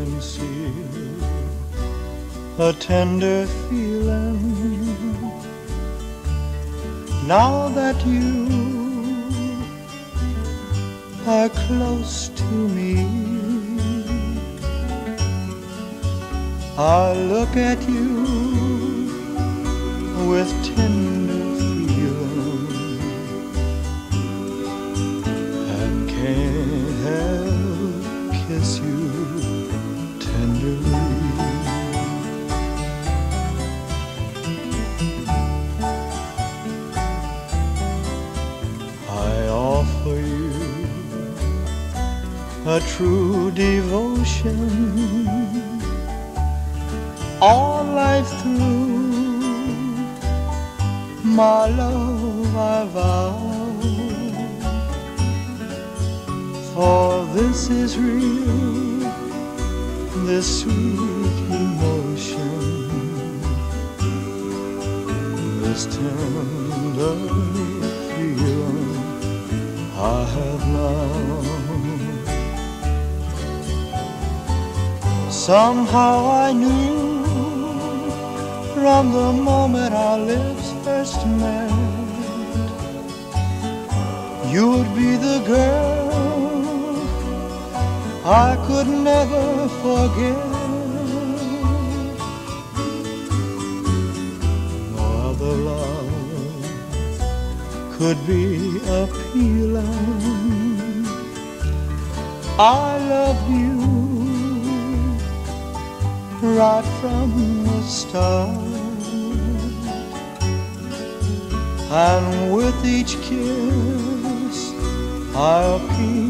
conceal a tender feeling. Now that you are close to me, I look at you with tender feeling and can't help kiss you tenderly. I offer you a true devotion all life through. My love I vow, for this is real, this sweet emotion, this tender feeling I have now. Somehow I knew from the moment our lips first met, you would be the girl I could never forget. No other love could be appealing. I love you right from the start, and with each kiss I appeal